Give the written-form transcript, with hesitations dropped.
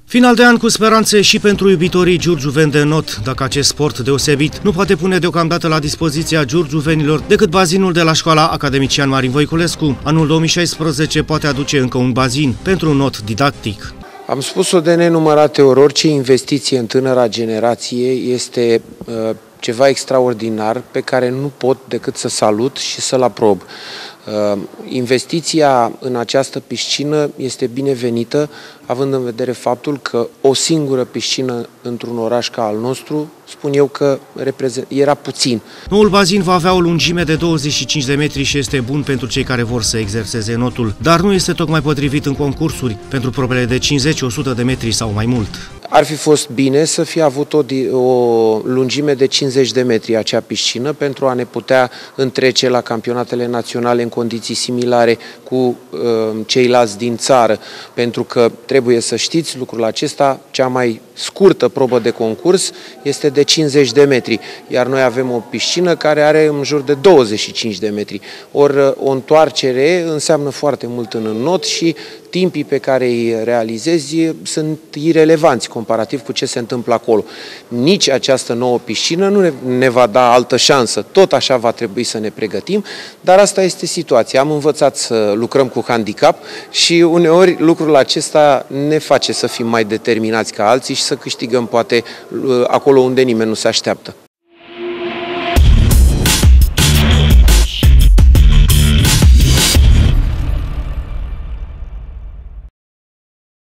Final de an cu speranțe și pentru iubitorii giurgiuveni de not, dacă acest sport deosebit nu poate pune deocamdată la dispoziția giurgiuvenilor decât bazinul de la școala academician Marin Voiculescu. Anul 2016 poate aduce încă un bazin pentru un not didactic. Am spus-o de nenumărate ori, orice investiție în tânăra generație este ceva extraordinar pe care nu pot decât să salut și să-l aprob. Investiția în această piscină este binevenită, având în vedere faptul că o singură piscină într-un oraș ca al nostru, spun eu că era puțin. Noul bazin va avea o lungime de 25 de metri și este bun pentru cei care vor să exerseze notul, dar nu este tocmai potrivit în concursuri pentru probele de 50-100 de metri sau mai mult. Ar fi fost bine să fie avut o lungime de 50 de metri acea piscină pentru a ne putea întrece la campionatele naționale în condiții similare cu ceilalți din țară, pentru că trebuie să știți lucrul acesta, cea mai scurtă probă de concurs este de 50 de metri, iar noi avem o piscină care are în jur de 25 de metri. Ori o întoarcere înseamnă foarte mult în not și timpii pe care îi realizezi sunt irelevanți comparativ cu ce se întâmplă acolo. Nici această nouă piscină nu ne va da altă șansă, tot așa va trebui să ne pregătim, dar asta este situația. Am învățat să lucrăm cu handicap și uneori lucrul acesta ne face să fim mai determinați ca alții și să câștigăm poate acolo unde nimeni nu se așteaptă.